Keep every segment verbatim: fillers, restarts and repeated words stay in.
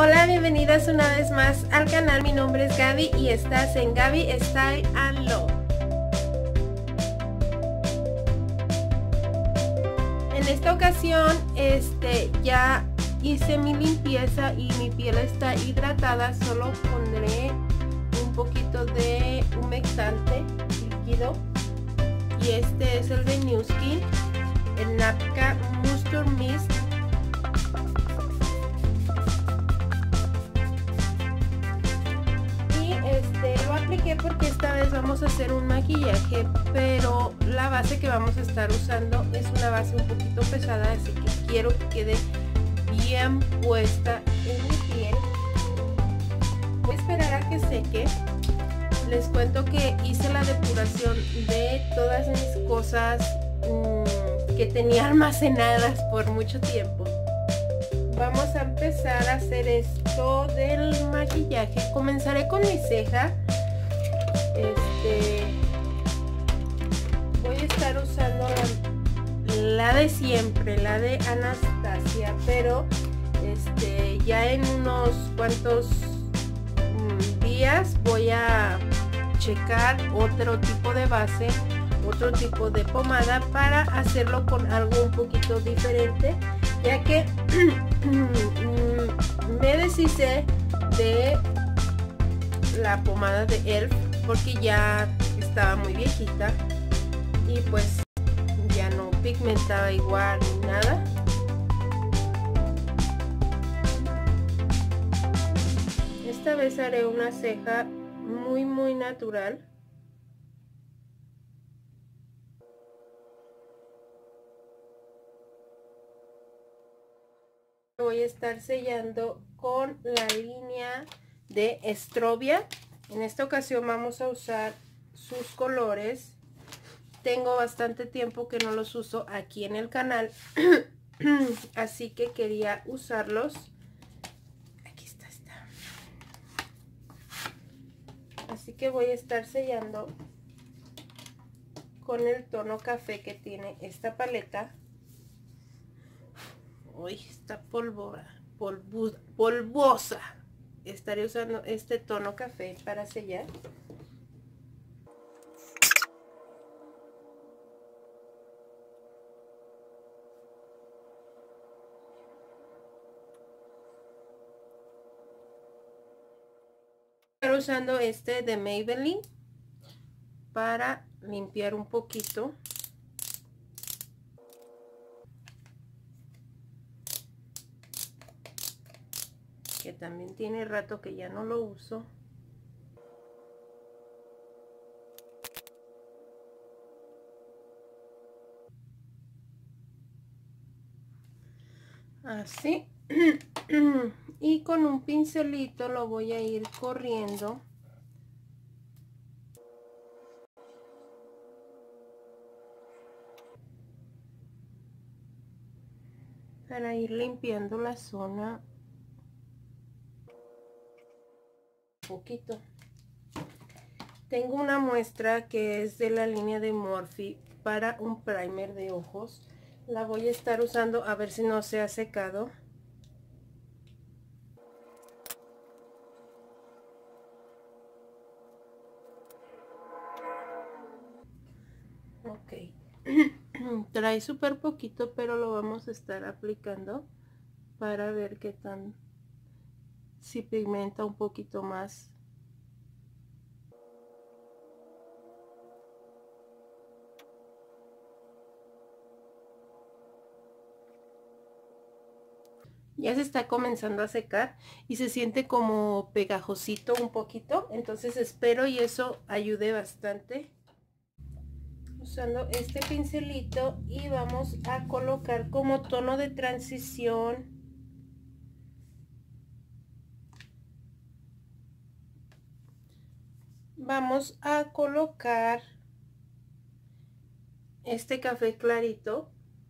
Hola, bienvenidas una vez más al canal. Mi nombre es Gaby y estás en Gaby Style and Love. En esta ocasión este ya hice mi limpieza y mi piel está hidratada. Solo pondré un poquito de humectante líquido y este es el de New Skin, el Napka Moisture Mist. Lo apliqué porque esta vez vamos a hacer un maquillaje, pero la base que vamos a estar usando es una base un poquito pesada, así que quiero que quede bien puesta en mi piel. Voy a esperar a que seque. Les cuento que hice la depuración de todas mis cosas mmm, que tenía almacenadas por mucho tiempo. Vamos a empezar a hacer esto del maquillaje. Comenzaré con mi ceja. Este, voy a estar usando la, la de siempre, la de Anastasia, pero este, ya en unos cuantos um, días voy a checar otro tipo de base, otro tipo de pomada para hacerlo con algo un poquito diferente, ya que me deshice de la pomada de E L F porque ya estaba muy viejita y pues ya no pigmentaba igual ni nada. Esta vez haré una ceja muy muy natural. Voy a estar sellando con la línea de Estrovia. En esta ocasión vamos a usar sus colores. Tengo bastante tiempo que no los uso aquí en el canal, así que quería usarlos. Aquí está, está. Así que voy a estar sellando con el tono café que tiene esta paleta. Uy, está polvora, polvo, polvosa. Estaré usando este tono café para sellar. Estaré usando este de Maybelline para limpiar un poquito. Que también tiene rato que ya no lo uso. Así. Y con un pincelito lo voy a ir corriendo para ir limpiando la zona poquito. Tengo una muestra que es de la línea de Morphe para un primer de ojos. La voy a estar usando a ver si no se ha secado. Ok. Trae súper poquito, pero lo vamos a estar aplicando para ver qué tan, si pigmenta un poquito más. Ya se está comenzando a secar y se siente como pegajosito un poquito, entonces espero y eso ayude bastante. Usando este pincelito y vamos a colocar como tono de transición vamos a colocar este café clarito.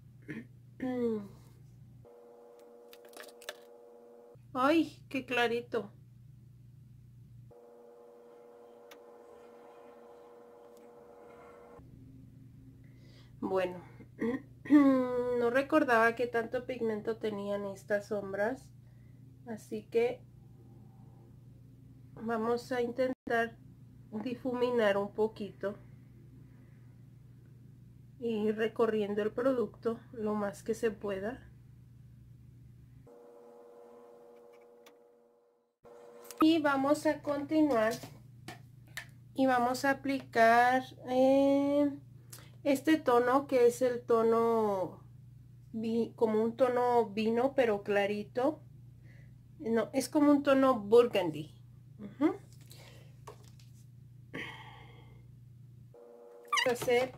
Ay, qué clarito. Bueno, no recordaba que tanto pigmento tenían estas sombras. Así que vamos a intentar difuminar un poquito y ir recorriendo el producto lo más que se pueda. Y vamos a continuar y vamos a aplicar eh, este tono, que es el tono como un tono vino pero clarito. No, es como un tono burgundy. Uh-huh. Vamos a hacer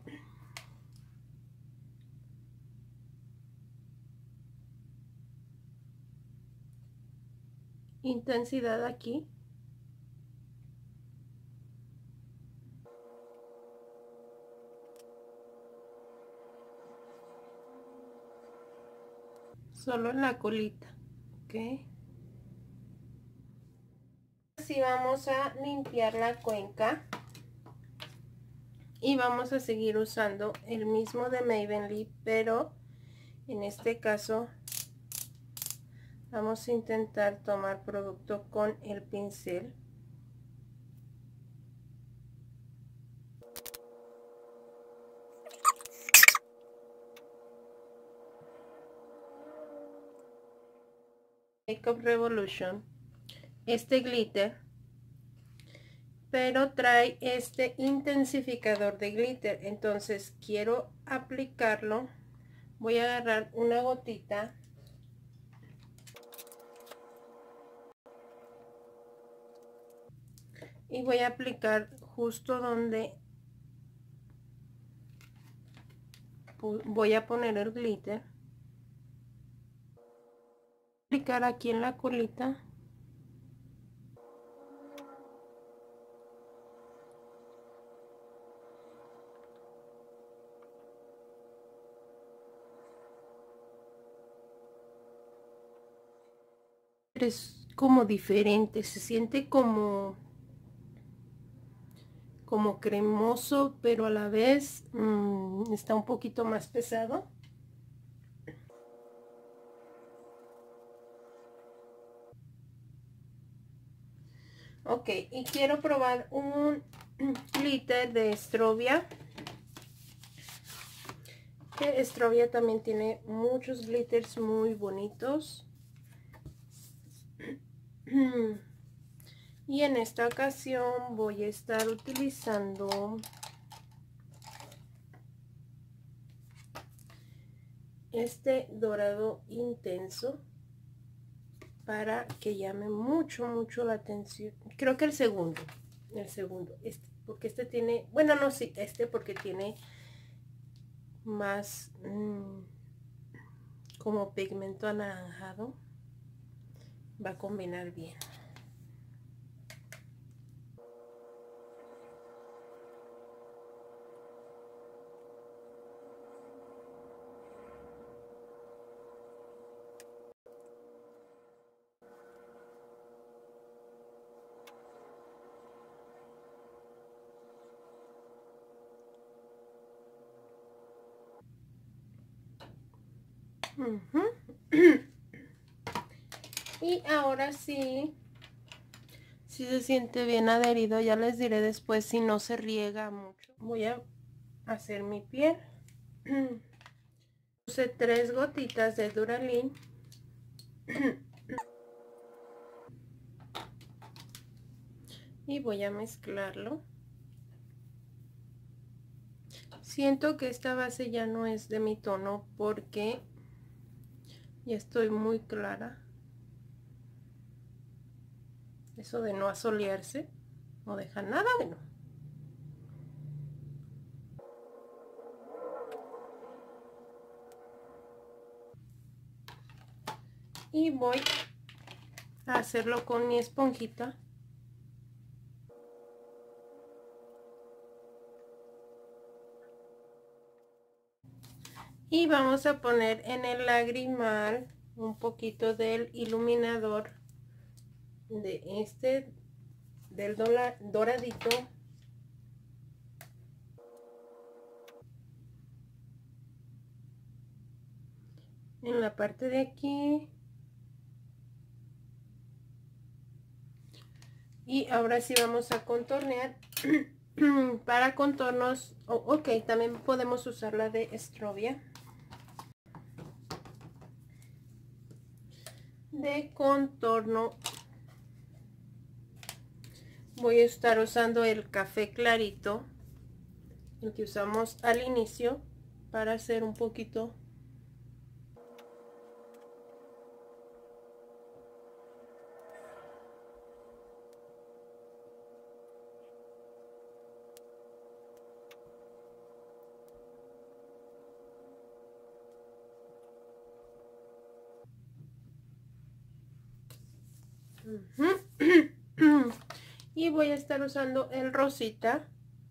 intensidad aquí. Solo en la colita, ok. Así vamos a limpiar la cuenca y vamos a seguir usando el mismo de Maybelline, pero en este caso vamos a intentar tomar producto con el pincel. Makeup Revolution, este glitter, pero trae este intensificador de glitter. Entonces quiero aplicarlo. Voy a agarrar una gotita y voy a aplicar justo donde voy a poner el glitter. Aplicar aquí en la colita. Es como diferente, se siente como como cremoso, pero a la vez mmm, está un poquito más pesado. Ok, y quiero probar un glitter de Strovia. Que Strovia también tiene muchos glitters muy bonitos. Y en esta ocasión voy a estar utilizando este dorado intenso para que llame mucho mucho la atención. Creo que el segundo, el segundo, este, porque este tiene, bueno, no, sí, este porque tiene más mmm, como pigmento anaranjado, va a combinar bien. Uh-huh. Y ahora sí, si se siente bien adherido. Ya les diré después si no se riega mucho. Voy a hacer mi piel. Puse tres gotitas de Duralin. Y voy a mezclarlo. Siento que esta base ya no es de mi tono porque ya estoy muy clara. Eso de no asolearse no deja nada bueno. Y voy a hacerlo con mi esponjita. Y vamos a poner en el lagrimal un poquito del iluminador de este, del doradito. En la parte de aquí. Y ahora sí vamos a contornear. Para contornos, oh, ok, también podemos usar la de Strovia. De contorno voy a estar usando el café clarito, el que usamos al inicio, para hacer un poquito y voy a estar usando el rosita.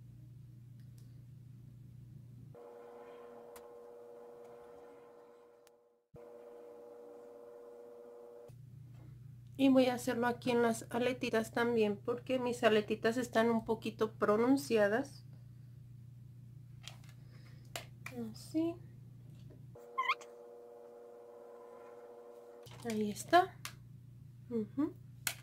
Y voy a hacerlo aquí en las aletitas también, porque mis aletitas están un poquito pronunciadas. Así. Ahí está. Uh-huh.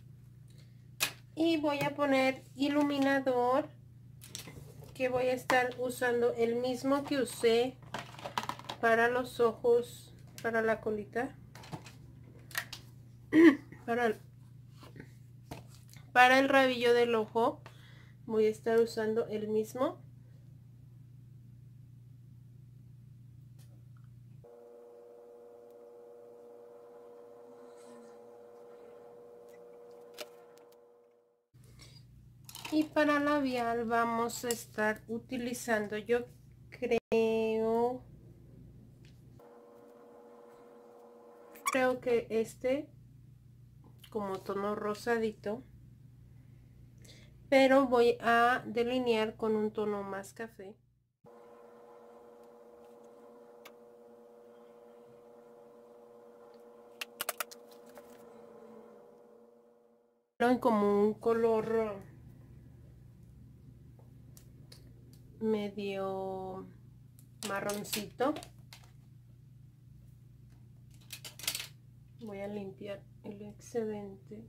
Y voy a poner iluminador, que voy a estar usando el mismo que usé para los ojos, para la colita. Para el, para el rabillo del ojo voy a estar usando el mismo. Y para labial vamos a estar utilizando, yo creo, creo que este como tono rosadito, pero voy a delinear con un tono más café. En como un color medio marroncito. Voy a limpiar el excedente.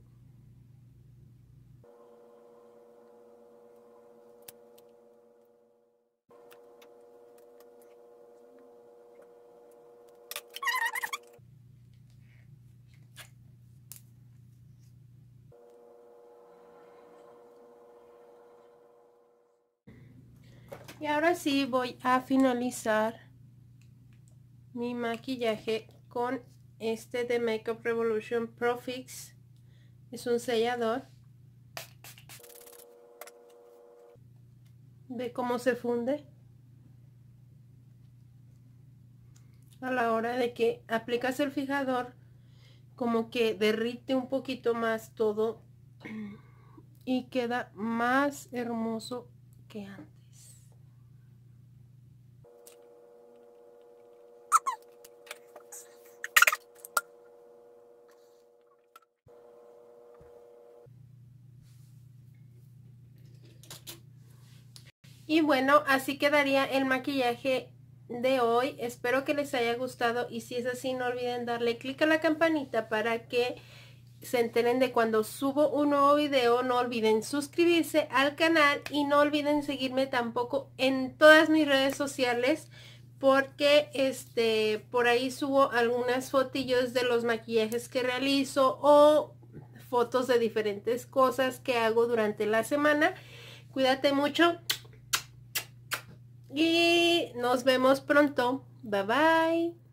Y ahora sí voy a finalizar mi maquillaje con este de Makeup Revolution Pro Fix. Es un sellador. Ve cómo se funde a la hora de que aplicas el fijador, como que derrite un poquito más todo y queda más hermoso que antes. Y bueno, así quedaría el maquillaje de hoy. Espero que les haya gustado, y si es así, no olviden darle clic a la campanita para que se enteren de cuando subo un nuevo video. No olviden suscribirse al canal y no olviden seguirme tampoco en todas mis redes sociales, porque este por ahí subo algunas fotillos de los maquillajes que realizo o fotos de diferentes cosas que hago durante la semana. Cuídate mucho y nos vemos pronto. Bye bye.